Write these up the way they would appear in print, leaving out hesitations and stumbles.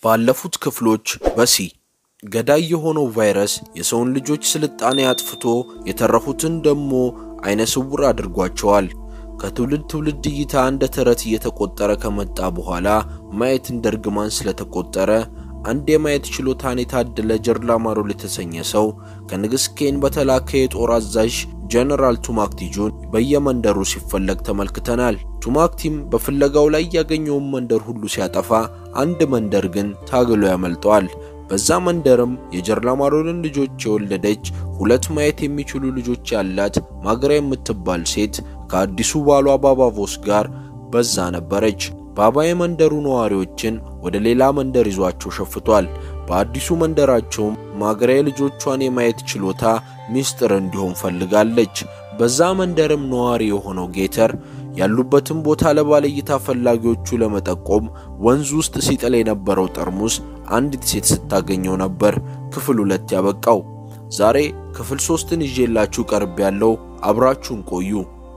ባለፉት ክፍሎች በሲ ገዳይ የሆነው ቫይረስ የሰውን ልጆች ስልጣኔ አጥፍቶ የተረፉትን ደሞ አይነ ስውር አድርጓቸዋል። ከትውልድ ትውልድ እይታ እንደ ተረት እየተቆጠረ ከመጣ በኋላ ማየት እንደርግማን ስለተቆጠረ አንድ የማየት ችሎታን የታደለ ጀርላማሮል የተሰኘ ሰው ከንግስ ኬን በተላከ የጦር አዛዥ ጀነራል ቱማክቲጁን በየመንደሩ ሲፈለግ ተመልክተናል። ቱማክቲም በፍለጋው ላይ ያገኘው መንደር ሁሉ ሲያጠፋ አንድ መንደር ግን ታግሎ ያመልጠዋል። በዛ መንደርም የጀርላማሮልን ልጆች የወለደች ሁለት ማየት የሚችሉ ልጆች ያላት ማግራ የምትባል ሴት ከአዲሱ ባሏ ባባቮስ ጋር በዛ ነበረች። ባባ የመንደሩ ነዋሪዎችን ወደ ሌላ መንደር ይዟቸው ሸፍቷል። በአዲሱ መንደራቸው ማግራ ልጆቿን የማየት ችሎታ ሚስጥር እንዲሆን ፈልጋለች። በዛ መንደርም ነዋሪ የሆነው ጌተር ያሉበትን ቦታ ለባለይታ ፈላጊዎቹ ለመጠቆም ወንዝ ውስጥ ሲጥል የነበረው ጠርሙስ አንዲት ሴት ስታገኘው ነበር ክፍል 2 ያበቃው። ዛሬ ክፍል 3ን ይዤላችሁ ቀርብ ያለው አብራችሁን ቆዩ።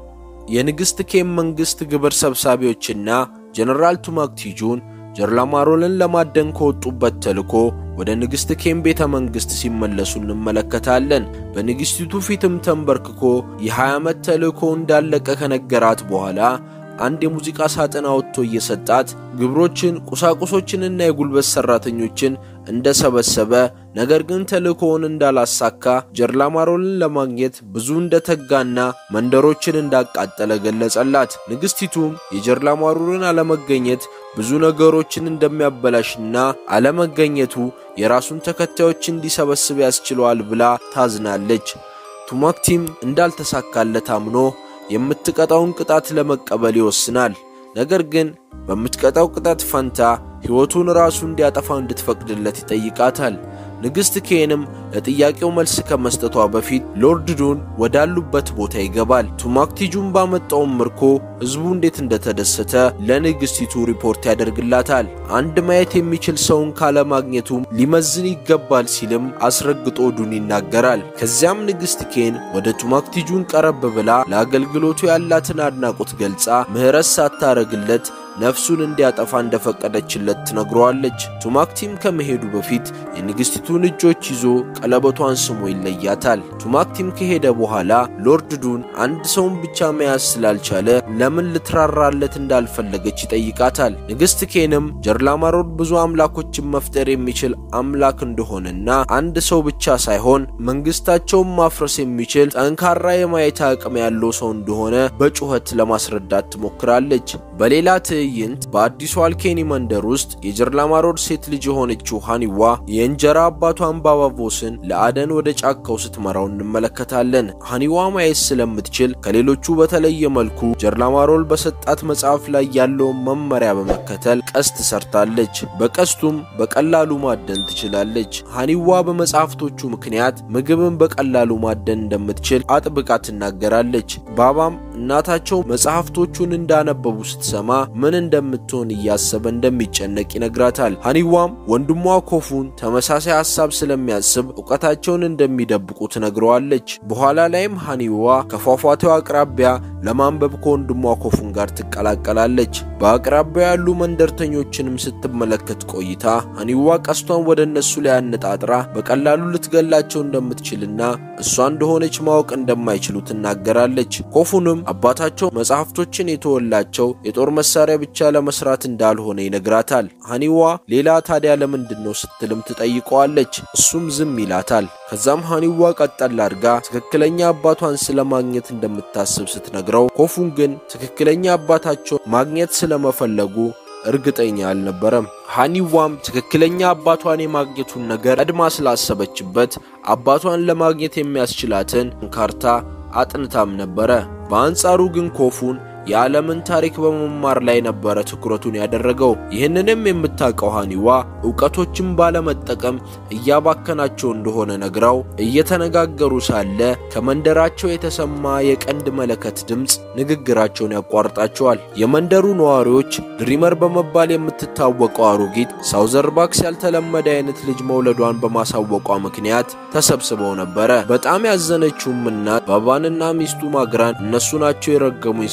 የንግስት ኬም መንግስት ግብር ሰብሳቢዎችና ጀነራል ቱማክቲጁን ጀርላማሮልን ለማደን ከወጡበት ተልኮ ወደ ንግስት ኬም ቤተ መንግስት ሲመለሱ እንመለከታለን። በንግስቲቱ ፊትም ተንበርክኮ የ20 ዓመት ተልኮ እንዳለቀ ከነገራት በኋላ አንድ የሙዚቃ ሳጥን አውጥቶ እየሰጣት ግብሮችን ቁሳቁሶችንና የጉልበት ሰራተኞችን እንደሰበሰበ ነገር ግን ተልኮውን እንዳላሳካ ጀርላማሮልን ለማግኘት ብዙ እንደተጋና መንደሮችን እንዳቃጠለ ገለጸላት። ንግስቲቱም የጀርላማሮልን አለመገኘት ብዙ ነገሮችን እንደሚያበላሽና አለመገኘቱ የራሱን ተከታዮች እንዲሰበስብ ያስችለዋል ብላ ታዝናለች። ቱማክቲም እንዳልተሳካለት አምኖ የምትቀጣውን ቅጣት ለመቀበል ይወስናል። ነገር ግን በምትቀጣው ቅጣት ፈንታ ሕይወቱን ራሱ እንዲያጠፋ እንድትፈቅድለት ይጠይቃታል። ንግስት ኬንም ለጥያቄው መልስ ከመስጠቷ በፊት ሎርድ ዱን ወዳሉበት ቦታ ይገባል። ቱማክቲጁን ባመጣው ምርኮ ህዝቡ እንዴት እንደተደሰተ ለንግስቲቱ ሪፖርት ያደርግላታል። አንድ ማየት የሚችል ሰውን ካለማግኘቱ ሊመዝን ይገባል ሲልም አስረግጦ ዱን ይናገራል። ከዚያም ንግስት ኬን ወደ ቱማክቲጁን ቀረብ ብላ ለአገልግሎቱ ያላትን አድናቆት ገልጻ ምህረት ሳታረግለት ነፍሱን እንዲያጠፋ እንደፈቀደችለት ትነግረዋለች። ቱማክቲም ከመሄዱ በፊት የንግስቲቱን እጆች ይዞ ቀለበቷን ስሞ ይለያታል። ቱማክቲም ከሄደ በኋላ ሎርድ ዱን አንድ ሰውን ብቻ መያዝ ስላልቻለ ለምን ልትራራለት እንዳልፈለገች ይጠይቃታል። ንግስት ኬንም ጀርላማሮል ብዙ አምላኮችን መፍጠር የሚችል አምላክ እንደሆነና አንድ ሰው ብቻ ሳይሆን መንግስታቸውን ማፍረስ የሚችል ጠንካራ የማየት አቅም ያለው ሰው እንደሆነ በጩኸት ለማስረዳት ትሞክራለች። በሌላ ትዕይንት በአዲሱ አልኬኒ መንደር ውስጥ የጀርላማሮል ሴት ልጅ የሆነችው ሃኒዋ የእንጀራ አባቷን ባባቮስን ለአደን ወደ ጫካው ስትመራው እንመለከታለን። ሃኒዋ ማየት ስለምትችል ከሌሎቹ በተለየ መልኩ ጀርላማሮል በሰጣት መጽሐፍ ላይ ያለውን መመሪያ በመከተል ቀስት ሰርታለች። በቀስቱም በቀላሉ ማደን ትችላለች። ሃኒዋ በመጽሐፍቶቹ ምክንያት ምግብን በቀላሉ ማደን እንደምትችል አጥብቃ ትናገራለች። ባባም እናታቸው መጽሐፍቶቹን እንዳነበቡ ስትሰማ ምን እንደምትሆን እያሰበ እንደሚጨነቅ ይነግራታል። ሃኒዋም ወንድሟ ኮፉን ተመሳሳይ ሐሳብ ስለሚያስብ ዕውቀታቸውን እንደሚደብቁ ትነግረዋለች። በኋላ ላይም ሃኒዋ ከፏፏቴው አቅራቢያ ለማንበብ ከወንድሟ ኮፉን ጋር ትቀላቀላለች። በአቅራቢያው ያሉ መንደርተኞችንም ስትመለከት ቆይታ ሃኒዋ ቀስቷን ወደ እነሱ ላይ አነጣጥራ በቀላሉ ልትገላቸው እንደምትችልና እሷ እንደሆነች ማወቅ እንደማይችሉ ትናገራለች። ኮፉንም አባታቸው መጽሐፍቶችን የተወላቸው የጦር መሳሪያ ብቻ ለመስራት እንዳልሆነ ይነግራታል። ሃኒዋ ሌላ ታዲያ ለምንድነው ስትልም ትጠይቀዋለች። እሱም ዝም ይላታል። ከዛም ሃኒዋ ቀጠል አድርጋ ትክክለኛ አባቷን ስለማግኘት እንደምታስብ ስትነግረው ኮፉን ግን ትክክለኛ አባታቸው ማግኘት ስለመፈለጉ እርግጠኛ አልነበረም። ሃኒዋም ትክክለኛ አባቷን የማግኘቱን ነገር ቀድማ ስላሰበችበት አባቷን ለማግኘት የሚያስችላትን ካርታ አጥንታም ነበረ። በአንጻሩ ግን ኮፉን የዓለምን ታሪክ በመማር ላይ ነበር ትኩረቱን ያደረገው። ይህንንም የምታውቀው ሃኒዋ ዕውቀቶችን ባለመጠቀም እያባከናቸው እንደሆነ ነግራው እየተነጋገሩ ሳለ ከመንደራቸው የተሰማ የቀንድ መለከት ድምጽ ንግግራቸውን ያቋርጣቸዋል። የመንደሩ ነዋሪዎች ድሪመር በመባል የምትታወቀው አሮጊት ሳውዘርባክስ ያልተለመደ አይነት ልጅ መውለዷን በማሳወቋ ምክንያት ተሰብስበው ነበር። በጣም ያዘነችው እናት ባባንና ሚስቱ ማግራን እነሱ ናቸው የረገሙኝ ስትል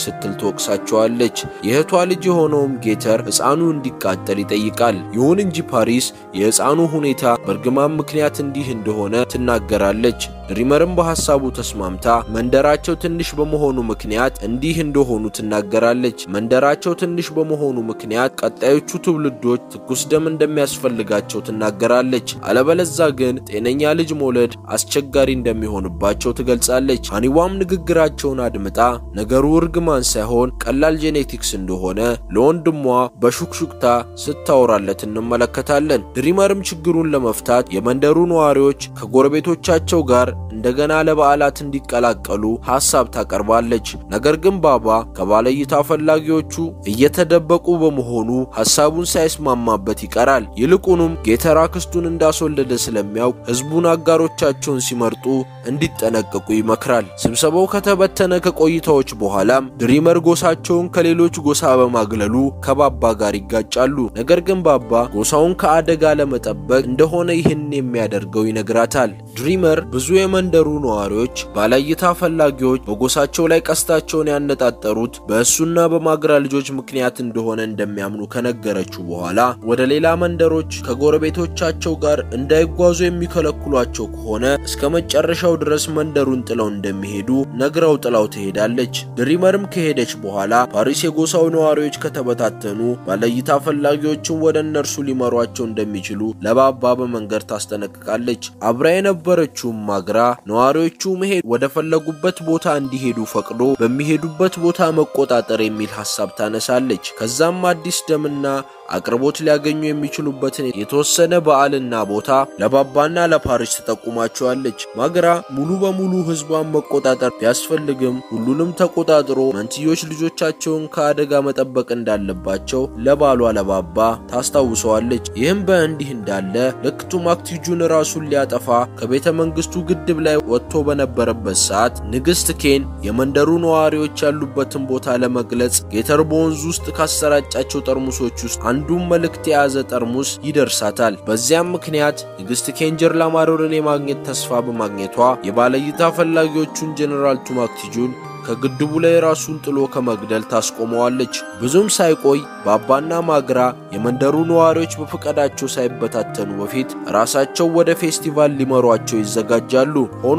ትወቅሳቸዋለች። የእህቷ ልጅ የሆነውም ጌተር ሕፃኑ እንዲቃጠል ይጠይቃል። ይሁን እንጂ ፓሪስ የሕፃኑ ሁኔታ በእርግማን ምክንያት እንዲህ እንደሆነ ትናገራለች። ድሪመርም በሐሳቡ ተስማምታ መንደራቸው ትንሽ በመሆኑ ምክንያት እንዲህ እንደሆኑ ትናገራለች። መንደራቸው ትንሽ በመሆኑ ምክንያት ቀጣዮቹ ትውልዶች ትኩስ ደም እንደሚያስፈልጋቸው ትናገራለች። አለበለዛ ግን ጤነኛ ልጅ መውለድ አስቸጋሪ እንደሚሆንባቸው ትገልጻለች። ሃኒዋም ንግግራቸውን አድምጣ ነገሩ እርግማን ሳይሆን ቀላል ጄኔቲክስ እንደሆነ ለወንድሟ በሹክሹክታ ስታወራለት እንመለከታለን። ድሪመርም ችግሩን ለመፍታት የመንደሩ ነዋሪዎች ከጎረቤቶቻቸው ጋር እንደገና ለበዓላት እንዲቀላቀሉ ሐሳብ ታቀርባለች። ነገር ግን ባባ ከባለይታ ፈላጊዎቹ እየተደበቁ በመሆኑ ሐሳቡን ሳይስማማበት ይቀራል። ይልቁንም ጌተር አክስቱን እንዳስወለደ ስለሚያውቅ ሕዝቡን አጋሮቻቸውን ሲመርጡ እንዲጠነቀቁ ይመክራል። ስብሰባው ከተበተነ ከቆይታዎች በኋላም ድሪመር ጎሳቸውን ከሌሎች ጎሳ በማግለሉ ከባባ ጋር ይጋጫሉ። ነገር ግን ባባ ጎሳውን ከአደጋ ለመጠበቅ እንደሆነ ይህን የሚያደርገው ይነግራታል። ድሪመር ብዙ የመንደሩ ነዋሪዎች ባለይታ ፈላጊዎች በጎሳቸው ላይ ቀስታቸውን ያነጣጠሩት በእሱና በማግራ ልጆች ምክንያት እንደሆነ እንደሚያምኑ ከነገረችው በኋላ ወደ ሌላ መንደሮች ከጎረቤቶቻቸው ጋር እንዳይጓዙ የሚከለክሏቸው ከሆነ እስከ መጨረሻው ድረስ መንደሩን ጥለው እንደሚሄዱ ነግራው ጥላው ትሄዳለች። ድሪመርም ከሄደች በኋላ ፓሪስ የጎሳው ነዋሪዎች ከተበታተኑ ባለይታ ፈላጊዎችን ወደ እነርሱ ሊመሯቸው እንደሚችሉ ለባባ በመንገር ታስጠነቅቃለች። አብራ የነበረችው ማግራ ነዋሪዎቹ መሄድ ወደ ፈለጉበት ቦታ እንዲሄዱ ፈቅዶ በሚሄዱበት ቦታ መቆጣጠር የሚል ሐሳብ ታነሳለች። ከዛም አዲስ ደምና አቅርቦት ሊያገኙ የሚችሉበትን የተወሰነ በዓልና ቦታ ለባባና ለፓሪስ ተጠቁማቸዋለች። ማግራ ሙሉ በሙሉ ሕዝቧን መቆጣጠር ቢያስፈልግም ሁሉንም ተቆጣጥሮ መንትዮች ልጆቻቸውን ከአደጋ መጠበቅ እንዳለባቸው ለባሏ ለባባ ታስታውሰዋለች። ይህም በእንዲህ እንዳለ ልክ ቱማክቲጁን ራሱን ሊያጠፋ ከቤተ መንግስቱ ግድብ ላይ ወጥቶ በነበረበት ሰዓት ንግስት ኬን የመንደሩ ነዋሪዎች ያሉበትን ቦታ ለመግለጽ ጌተር በወንዝ ውስጥ ካሰራጫቸው ጠርሙሶች ውስጥ አንዱን መልእክት የያዘ ጠርሙስ ይደርሳታል። በዚያም ምክንያት ንግስት ኬን ጀርላማሮርን የማግኘት ተስፋ በማግኘቷ የባለይታ ፈላጊዎቹን ጀነራል ቱማክቲጁን ከግድቡ ላይ ራሱን ጥሎ ከመግደል ታስቆመዋለች። ብዙም ሳይቆይ ባባና ማግራ የመንደሩ ነዋሪዎች በፈቃዳቸው ሳይበታተኑ በፊት ራሳቸው ወደ ፌስቲቫል ሊመሯቸው ይዘጋጃሉ።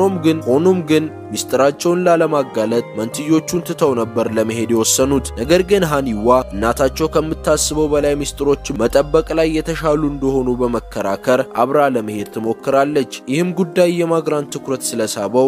ሆኖም ግን ሚስጥራቸውን ላለማጋለጥ መንትዮቹን ትተው ነበር ለመሄድ የወሰኑት። ነገር ግን ሃኒዋ እናታቸው ከምታስበው በላይ ሚስጥሮችን መጠበቅ ላይ የተሻሉ እንደሆኑ በመከራከር አብራ ለመሄድ ትሞክራለች። ይህም ጉዳይ የማግራን ትኩረት ስለሳበው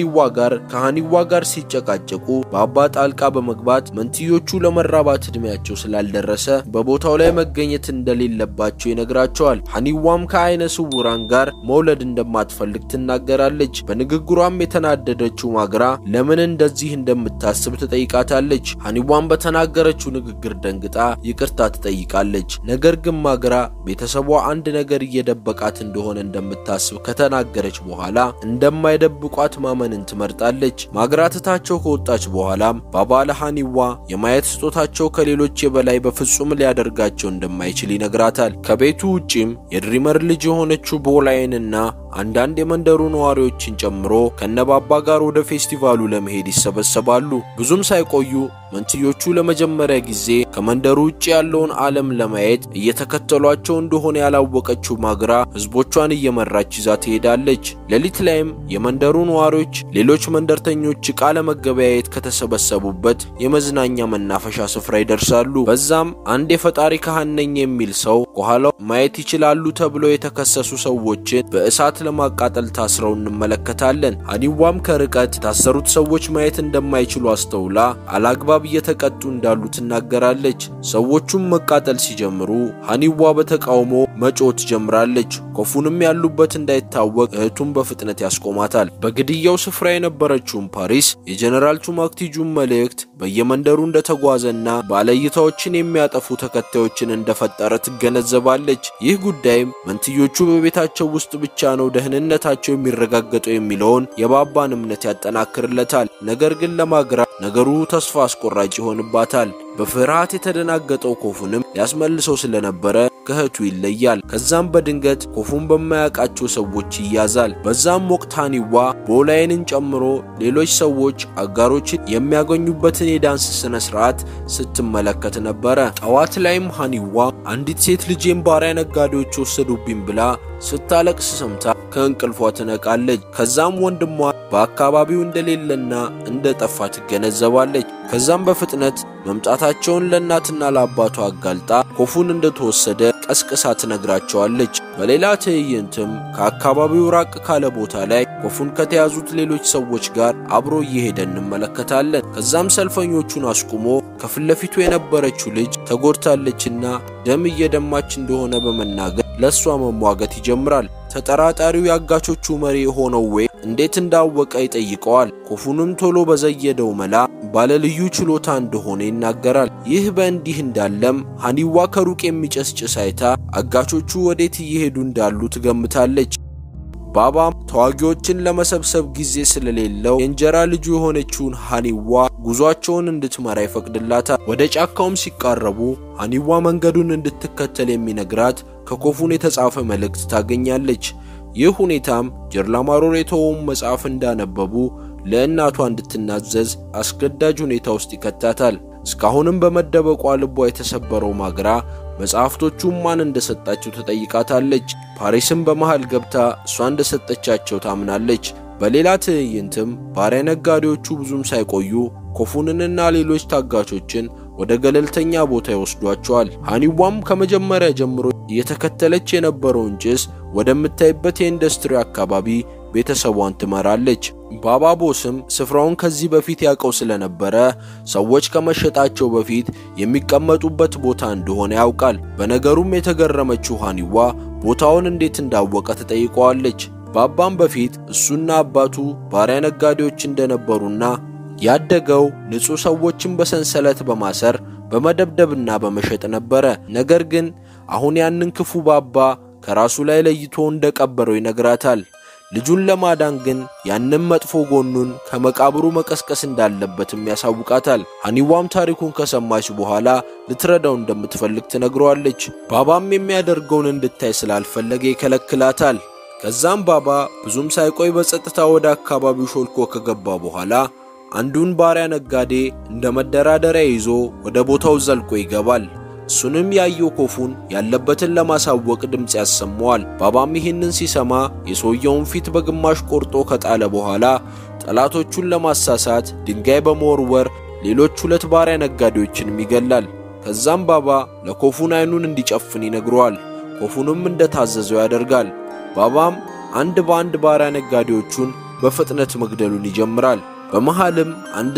ከሃኒዋ ጋር ሲጨቃጨቁ ባባ ጣልቃ በመግባት መንትዮቹ ለመራባት እድሜያቸው ስላልደረሰ በቦታው ላይ መገኘት እንደሌለባቸው ይነግራቸዋል። ሃኒዋም ከአይነ ስውራን ጋር መውለድ እንደማትፈልግ ትናገራለች። በንግግሯም የተናደደችው ማግራ ለምን እንደዚህ እንደምታስብ ትጠይቃታለች። ሃኒዋም በተናገረችው ንግግር ደንግጣ ይቅርታ ትጠይቃለች። ነገር ግን ማግራ ቤተሰቧ አንድ ነገር እየደበቃት እንደሆነ እንደምታስብ ከተናገረች በኋላ እንደማይደብቋት ማመንን ትመርጣለች። ማግራ ትታቸው ከወጣች በኋላም ባባ ለሃኒዋ የማየት ስጦታቸው ከሌሎች የበላይ በፍጹም ሊያደርጋቸው እንደማይችል ይነግራታል። ከቤቱ ውጪም የድሪመር ልጅ የሆነችው ቦላይንና አንዳንድ የመንደሩ ነዋሪዎችን ጨምሮ ከነባባ ጋር ወደ ፌስቲቫሉ ለመሄድ ይሰበሰባሉ። ብዙም ሳይቆዩ መንትዮቹ ለመጀመሪያ ጊዜ ከመንደሩ ውጪ ያለውን ዓለም ለማየት እየተከተሏቸው እንደሆነ ያላወቀችው ማግራ ህዝቦቿን እየመራች ይዛ ትሄዳለች። ሌሊት ላይም የመንደሩ ነዋሪዎች ሌሎች መንደርተኞች ቃለ መገበያየት ከተሰበሰቡበት የመዝናኛ መናፈሻ ስፍራ ይደርሳሉ። በዛም አንድ የፈጣሪ ካህን ነኝ የሚል ሰው ከኋላው ማየት ይችላሉ ተብለው የተከሰሱ ሰዎችን በእሳት ለማቃጠል ታስረው እንመለከታለን። ሃኒዋም ከርቀት ታሰሩት ሰዎች ማየት እንደማይችሉ አስተውላ አላግባብ እየተቀጡ እንዳሉ ትናገራለች። ሰዎቹም መቃጠል ሲጀምሩ ሃኒዋ በተቃውሞ መጮህ ትጀምራለች። ኮፉንም ያሉበት እንዳይታወቅ እህቱን በፍጥነት ያስቆማታል። በግድያው ስፍራ የነበረችው ፓሪስ የጀነራል ቱማክቲጁን መልእክት በየመንደሩ እንደተጓዘና ባለይታዎችን የሚያጠፉ ተከታዮችን እንደፈጠረ ትገነዘባለች። ይህ ጉዳይም መንትዮቹ በቤታቸው ውስጥ ብቻ ነው ደህንነታቸው የሚረጋገጠው የሚለውን የባባን እምነት ያጠናክርለታል። ነገር ግን ለማግራ ነገሩ ተስፋ አስቆራጭ አስቆራጭ ይሆንባታል። በፍርሃት የተደናገጠው ኮፉንም ያስመልሰው ስለነበረ ከእህቱ ይለያል። ከዛም በድንገት ኮፉን በማያውቃቸው ሰዎች ይያዛል። በዛም ወቅት ሃኒዋ ቦላይንን ጨምሮ ሌሎች ሰዎች አጋሮችን የሚያገኙበትን የዳንስ ስነ ስርዓት ስትመለከት ነበረ። ጠዋት ላይም ሃኒዋ አንዲት ሴት ልጄን ባሪያ ነጋዴዎች ወሰዱብኝ ብላ ስታለቅስ ሰምታ ከእንቅልፏ ትነቃለች። ከዛም ወንድሟ በአካባቢው እንደሌለና እንደጠፋ ትገነዘባለች። ከዛም በፍጥነት መምጣታቸውን ለእናትና ለአባቷ አጋልጣ ኮፉን እንደተወሰደ ቀስቅሳ ትነግራቸዋለች። በሌላ ትዕይንትም ከአካባቢው ራቅ ካለ ቦታ ላይ ኮፉን ከተያዙት ሌሎች ሰዎች ጋር አብሮ እየሄደ እንመለከታለን። ከዛም ሰልፈኞቹን አስቁሞ ከፍለፊቱ የነበረችው ልጅ ተጎድታለችና ደም እየደማች እንደሆነ በመናገር ለሷ መሟገት ይጀምራል። ተጠራጣሪው ያጋቾቹ መሪ የሆነው ዌክ እንዴት እንዳወቀ ይጠይቀዋል። ኮፉንም ቶሎ በዘየደው መላ ባለልዩ ችሎታ እንደሆነ ይናገራል። ይህ በእንዲህ እንዳለም ሃኒዋ ከሩቅ የሚጨስጭስ አይታ አጋቾቹ ወዴት እየሄዱ እንዳሉ ትገምታለች። ባባም ተዋጊዎችን ለመሰብሰብ ጊዜ ስለሌለው የእንጀራ ልጁ የሆነችውን ሃኒዋ ጉዟቸውን እንድትመራ ይፈቅድላታል። ወደ ጫካውም ሲቃረቡ ሃኒዋ መንገዱን እንድትከተል የሚነግራት ከኮፉን የተጻፈ መልእክት ታገኛለች። ይህ ሁኔታም ጀርላማሮር የተወውን መጽሐፍ እንዳነበቡ ለእናቷ እንድትናዘዝ አስገዳጅ ሁኔታ ውስጥ ይከታታል። እስካሁንም በመደበቋ ልቧ የተሰበረው ማግራ መጽሐፍቶቹን ማን እንደሰጣቸው ተጠይቃታለች። ፓሪስም በመሃል ገብታ እሷ እንደሰጠቻቸው ታምናለች። በሌላ ትዕይንትም ባሪያ ነጋዴዎቹ ብዙም ሳይቆዩ ኮፉንንና ሌሎች ታጋቾችን ወደ ገለልተኛ ቦታ ይወስዷቸዋል። ሃኒዋም ከመጀመሪያ ጀምሮ እየተከተለች የነበረውን ጭስ ወደምታይበት የኢንዱስትሪ አካባቢ ቤተሰቧን ትመራለች። ባባቦስም ስፍራውን ከዚህ በፊት ያውቀው ስለነበረ ሰዎች ከመሸጣቸው በፊት የሚቀመጡበት ቦታ እንደሆነ ያውቃል። በነገሩም የተገረመችው ሃኒዋ ቦታውን እንዴት እንዳወቀ ትጠይቀዋለች። ባባም በፊት እሱና አባቱ ባሪያ ነጋዴዎች እንደነበሩና ያደገው ንጹህ ሰዎችን በሰንሰለት በማሰር በመደብደብና በመሸጥ ነበረ። ነገር ግን አሁን ያንን ክፉ ባባ ከራሱ ላይ ለይቶ እንደቀበረው ይነግራታል። ልጁን ለማዳን ግን ያንን መጥፎ ጎኑን ከመቃብሩ መቀስቀስ እንዳለበትም ያሳውቃታል። ሃኒዋም ታሪኩን ከሰማች በኋላ ልትረዳው እንደምትፈልግ ትነግረዋለች። ባባም የሚያደርገውን እንድታይ ስላልፈለገ ይከለክላታል። ከዛም ባባ ብዙም ሳይቆይ በጸጥታ ወደ አካባቢው ሾልኮ ከገባ በኋላ አንዱን ባሪያ ነጋዴ እንደ መደራደሪያ ይዞ ወደ ቦታው ዘልቆ ይገባል። እሱንም ያየው ኮፉን ያለበትን ለማሳወቅ ድምጽ ያሰማዋል። ባባም ይህንን ሲሰማ የሰውየውን ፊት በግማሽ ቆርጦ ከጣለ በኋላ ጠላቶቹን ለማሳሳት ድንጋይ በመወርወር ሌሎች ሁለት ባሪያ ነጋዴዎችን ይገላል። ከዛም ባባ ለኮፉን አይኑን እንዲጨፍን ይነግረዋል። ኮፉንም እንደታዘዘው ያደርጋል። ባባም አንድ በአንድ ባሪያ ነጋዴዎቹን በፍጥነት መግደሉን ይጀምራል። በመሃልም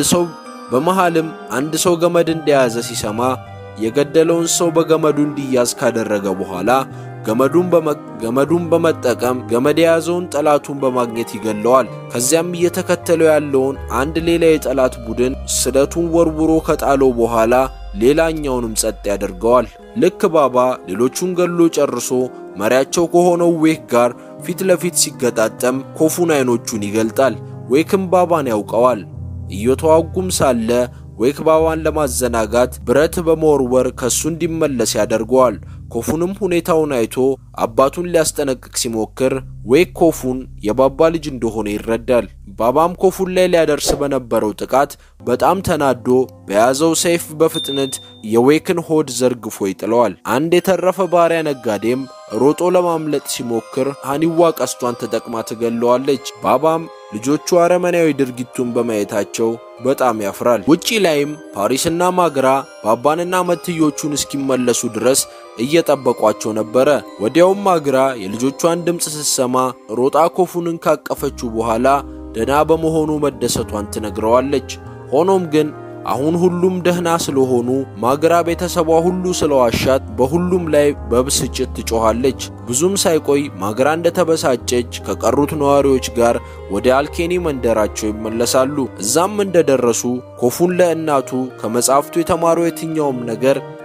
አንድ ሰው ገመድ እንደያዘ ሲሰማ የገደለውን ሰው በገመዱ እንዲያዝ ካደረገ በኋላ ገመዱን በመጠቀም ገመድ የያዘውን ጠላቱን በማግኘት ይገለዋል። ከዚያም እየተከተለው ያለውን አንድ ሌላ የጠላት ቡድን ስለቱን ወርውሮ ከጣለው በኋላ ሌላኛውንም ጸጥ ያደርገዋል። ልክ ባባ ሌሎቹን ገሎ ጨርሶ መሪያቸው ከሆነው ዌክ ጋር ፊት ለፊት ሲገጣጠም ኮፉን አይኖቹን ይገልጣል። ዌክም ባባን ያውቀዋል። እየተዋጉም ሳለ ዌክ ባባን ለማዘናጋት ብረት በመወርወር ከሱ እንዲመለስ ያደርገዋል። ኮፉንም ሁኔታውን አይቶ አባቱን ሊያስጠነቅቅ ሲሞክር ዌክ ኮፉን የባባ ልጅ እንደሆነ ይረዳል። ባባም ኮፉን ላይ ሊያደርስ በነበረው ጥቃት በጣም ተናዶ በያዘው ሰይፍ በፍጥነት የዌክን ሆድ ዘርግፎ ይጥለዋል። አንድ የተረፈ ባሪያ ነጋዴም ሮጦ ለማምለጥ ሲሞክር ሃኒዋ ቀስቷን ተጠቅማ ትገለዋለች። ባባም ልጆቹ አረመናዊ ድርጊቱን በማየታቸው በጣም ያፍራል። ውጪ ላይም ፓሪስና ማግራ ባባንና መትዮቹን እስኪመለሱ ድረስ እየጠበቋቸው ነበረ። ወዲያውም ማግራ የልጆቿን ድምጽ ስትሰማ ሮጣ ኮፉንን ካቀፈችው በኋላ ደና በመሆኑ መደሰቷን ትነግረዋለች። ሆኖም ግን አሁን ሁሉም ደህና ስለሆኑ ማግራ ቤተሰቧ ሁሉ ስለዋሻት በሁሉም ላይ በብስጭት ትጮሃለች። ብዙም ሳይቆይ ማግራ እንደተበሳጨች ከቀሩት ነዋሪዎች ጋር ወደ አልኬኒ መንደራቸው ይመለሳሉ። እዛም እንደደረሱ ኮፉን ለእናቱ ከመጻፍቱ የተማረው የትኛውም ነገር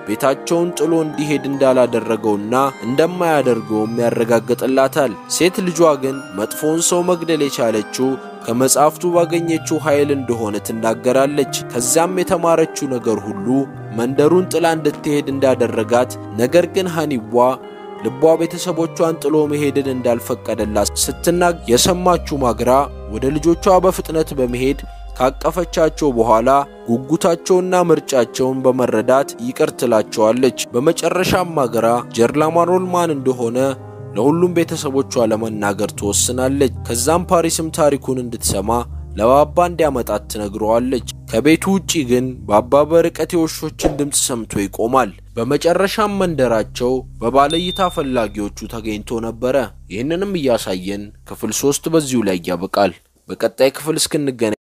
ቤታቸውን ጥሎ እንዲሄድ እንዳላደረገውና እንደማያደርገውም ያረጋግጥላታል። ሴት ልጇ ግን መጥፎን ሰው መግደል የቻለችው ከመጽሐፍቱ ባገኘችው ኃይል እንደሆነ ትናገራለች። ከዚያም የተማረችው ነገር ሁሉ መንደሩን ጥላ እንድትሄድ እንዳደረጋት፣ ነገር ግን ሐኒዋ ልቧ ቤተሰቦቿን ጥሎ መሄድን እንዳልፈቀደላት ስትናገር የሰማችው ማግራ ወደ ልጆቿ በፍጥነት በመሄድ ካቀፈቻቸው በኋላ ጉጉታቸውና ምርጫቸውን በመረዳት ይቅር ትላቸዋለች። በመጨረሻም ማግራ ጀርላማሮል ማን እንደሆነ ለሁሉም ቤተሰቦቿ ለመናገር ትወስናለች። ከዛም ፓሪስም ታሪኩን እንድትሰማ ለባባ እንዲያመጣት ትነግረዋለች። ከቤቱ ውጪ ግን ባባ በርቀት የውሾችን ድምጽ ሰምቶ ይቆማል። በመጨረሻም መንደራቸው በባለይታ ፈላጊዎቹ ተገኝቶ ነበር። ይህንንም እያሳየን ክፍል 3 በዚሁ ላይ ያበቃል። በቀጣይ ክፍል እስክንገናኝ